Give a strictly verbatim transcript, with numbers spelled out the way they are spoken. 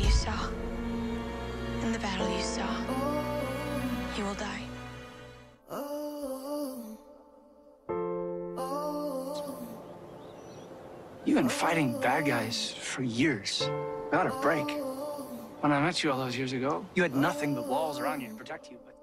you saw, in the battle you saw, you will die. You've been fighting bad guys for years, without a break. When I met you all those years ago, you had nothing but walls around you to protect you. But